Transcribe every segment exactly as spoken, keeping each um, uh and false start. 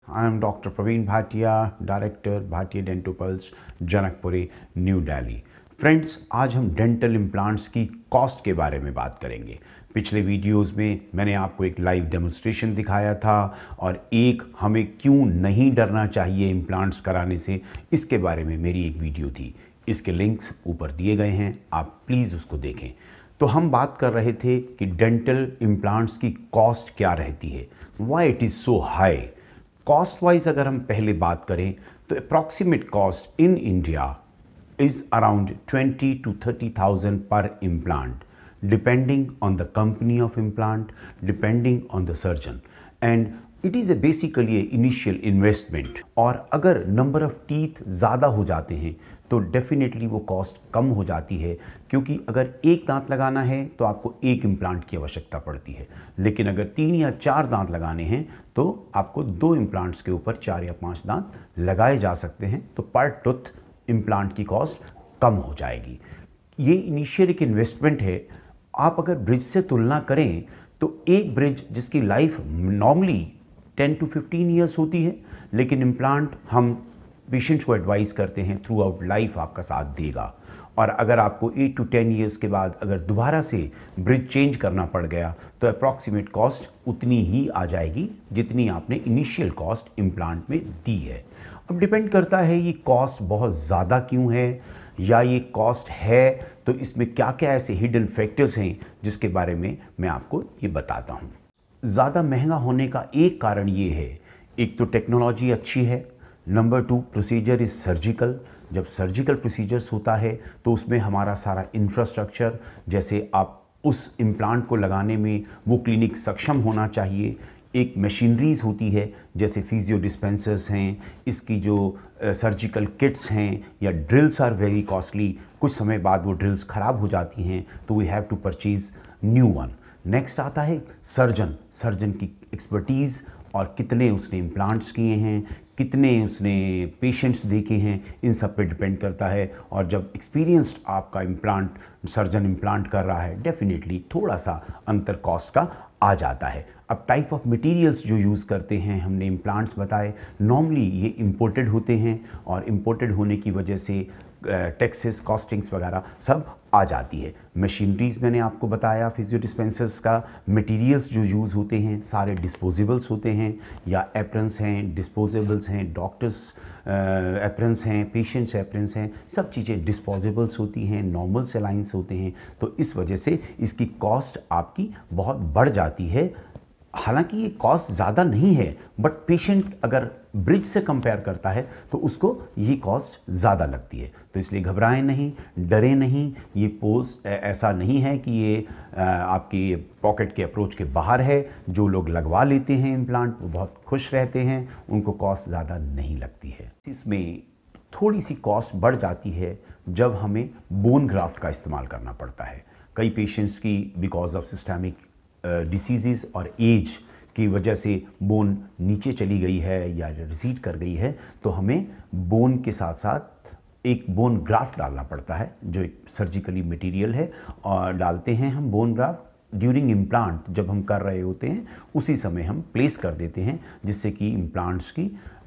I am doctor Praveen Bhatia, director Bhatia डेंटोपल्स, Janakpuri, New Delhi. Friends, आज हम डेंटल इम्प्लांट्स की कॉस्ट के बारे में बात करेंगे। पिछले वीडियोस में मैंने आपको एक लाइव डेमोन्स्ट्रेशन दिखाया था और एक हमें क्यों नहीं डरना चाहिए इम्प्लांट्स कराने से, इसके बारे में मेरी एक वीडियो थी। इसके लिंक्स ऊपर दिए गए हैं, आप प्लीज़ उसको देखें। तो हम बात कर रहे थे कि डेंटल इम्प्लांट्स की कॉस्ट क्या रहती है, why it is so high. Cost wise अगर हम पहले बात करें तो approximate cost in India is around twenty to thirty thousand per implant, depending on the company of implant, depending on the surgeon, and it is a basically initial investment. और अगर number of teeth ज़्यादा हो जाते हैं तो definitely वो cost कम हो जाती है, क्योंकि अगर एक दांत लगाना है तो आपको एक इम्प्लांट की आवश्यकता पड़ती है, लेकिन अगर तीन या चार दांत लगाने हैं तो आपको दो इम्प्लांट्स के ऊपर चार या पांच दांत लगाए जा सकते हैं, तो पर टूथ इम्प्लांट की कॉस्ट कम हो जाएगी। ये इनिशियल एक इन्वेस्टमेंट है। आप अगर ब्रिज से तुलना करें तो एक ब्रिज जिसकी life normally ten to fifteen years होती है, लेकिन इम्प्लांट हम पेशेंट्स को एडवाइस करते हैं थ्रू आउट लाइफ आपका साथ देगा। और अगर आपको एट टू टेन ईयर्स के बाद अगर दोबारा से ब्रिज चेंज करना पड़ गया तो अप्रॉक्सीमेट कॉस्ट उतनी ही आ जाएगी जितनी आपने इनिशियल कॉस्ट इम्प्लांट में दी है। अब डिपेंड करता है ये कॉस्ट बहुत ज़्यादा क्यों है, या ये कॉस्ट है तो इसमें क्या क्या ऐसे हिडन फैक्टर्स हैं जिसके बारे में मैं आपको ये बताता हूँ। ज़्यादा महंगा होने का एक कारण ये है, एक तो टेक्नोलॉजी अच्छी है, number two procedure is surgical. जब सर्जिकल प्रोसीजर्स होता है तो उसमें हमारा सारा इंफ्रास्ट्रक्चर, जैसे आप उस इम्प्लांट को लगाने में वो क्लिनिक सक्षम होना चाहिए। एक मशीनरीज होती है जैसे फिजियो डिस्पेंसर्स हैं, इसकी जो सर्जिकल किट्स हैं, या ड्रिल्स आर वेरी कॉस्टली। कुछ समय बाद वो ड्रिल्स ख़राब हो जाती हैं तो we have to purchase new one. Next आता है सर्जन, सर्जन की एक्सपर्टीज़ और कितने उसने इम्प्लांट्स किए हैं, कितने उसने पेशेंट्स देखे हैं, इन सब पे डिपेंड करता है। और जब एक्सपीरियंस्ड आपका इम्प्लांट सर्जन इम्प्लांट कर रहा है, डेफिनेटली थोड़ा सा अंतर कॉस्ट का आ जाता है। अब टाइप ऑफ मटेरियल्स जो यूज़ करते हैं, हमने इम्प्लांट्स बताए, नॉर्मली ये इम्पोर्टेड होते हैं और इम्पोर्टेड होने की वजह से टैक्सेस, कॉस्टिंग्स वगैरह सब आ जाती है। मशीनरीज मैंने आपको बताया, फिजियो डिस्पेंसर्स का मटेरियल्स जो यूज़ होते हैं सारे डिस्पोजेबल्स होते हैं, या एप्रन्स हैं, डिस्पोजेबल्स हैं, डॉक्टर्स एप्रन्स हैं, पेशेंट्स एप्रन्स हैं, सब चीज़ें डिस्पोजेबल्स होती हैं, नॉर्मल सेलाइंस होते हैं। तो इस वजह से इसकी कॉस्ट आपकी बहुत बढ़ जाती है। हालांकि ये कॉस्ट ज़्यादा नहीं है, बट पेशेंट अगर ब्रिज से कंपेयर करता है तो उसको ये कॉस्ट ज़्यादा लगती है। तो इसलिए घबराएं नहीं, डरें नहीं। ये पोज ऐसा नहीं है कि ये आपकी पॉकेट के अप्रोच के बाहर है। जो लोग लगवा लेते हैं इम्प्लांट वो बहुत खुश रहते हैं, उनको कॉस्ट ज़्यादा नहीं लगती है। इसमें थोड़ी सी कॉस्ट बढ़ जाती है जब हमें बोन ग्राफ्ट का इस्तेमाल करना पड़ता है। कई पेशेंट्स की बिकॉज ऑफ सिस्टमिक डिसीज़ और एज की वजह से बोन नीचे चली गई है या रिसीड कर गई है, तो हमें बोन के साथ साथ एक बोन ग्राफ्ट डालना पड़ता है, जो एक सर्जिकली मटेरियल है, और डालते हैं हम बोन ग्राफ्ट ड्यूरिंग इम्प्लांट। जब हम कर रहे होते हैं उसी समय हम प्लेस कर देते हैं, जिससे कि इम्प्लांट्स की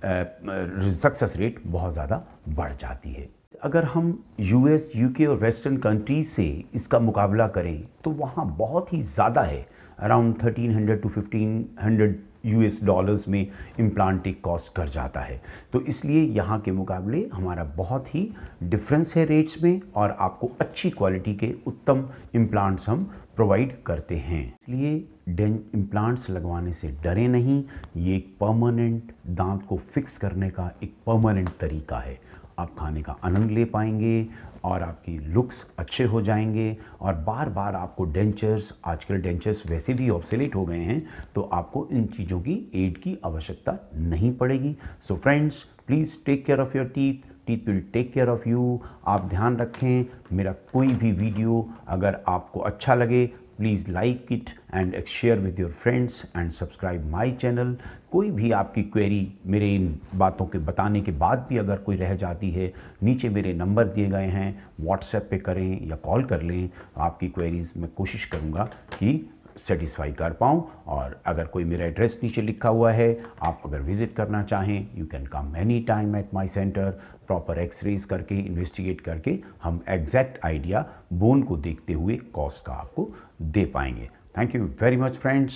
सक्सेस रेट बहुत ज़्यादा बढ़ जाती है। अगर हम यूएस, यूके और वेस्टर्न कंट्रीज से इसका मुकाबला करें तो वहाँ बहुत ही ज़्यादा है, around thirteen hundred to fifteen hundred US dollars में इम्प्लांट एक कॉस्ट कर जाता है। तो इसलिए यहाँ के मुकाबले हमारा बहुत ही डिफरेंस है रेट्स में, और आपको अच्छी क्वालिटी के उत्तम इम्प्लांट्स हम प्रोवाइड करते हैं। इसलिए डेंट इम्प्लांट्स लगवाने से डरे नहीं। ये एक परमानेंट दांत को फिक्स करने का एक परमानेंट तरीका है। आप खाने का आनंद ले पाएंगे और आपकी लुक्स अच्छे हो जाएंगे, और बार बार आपको डेंचर्स, आजकल डेंचर्स वैसे भी ऑब्सोलेट हो गए हैं, तो आपको इन चीज़ों की एड की आवश्यकता नहीं पड़ेगी। So friends, please take care of your teeth, teeth will take care of you. आप ध्यान रखें, मेरा कोई भी वीडियो अगर आपको अच्छा लगे, please like it and share with your friends and subscribe my channel. कोई भी आपकी क्वेरी मेरे इन बातों के बताने के बाद भी अगर कोई रह जाती है, नीचे मेरे नंबर दिए गए हैं, व्हाट्सएप पे करें या कॉल कर लें। आपकी क्वेरीज़ मैं कोशिश करूँगा कि सेटिस्फाई कर पाऊँ। और अगर कोई मेरा एड्रेस नीचे लिखा हुआ है, आप अगर विज़िट करना चाहें, you can come any time at my centre. Proper x-rays करके, इन्वेस्टिगेट करके हम एग्जैक्ट आइडिया बोन को देखते हुए कॉस्ट का आपको दे पाएंगे। Thank you very much friends.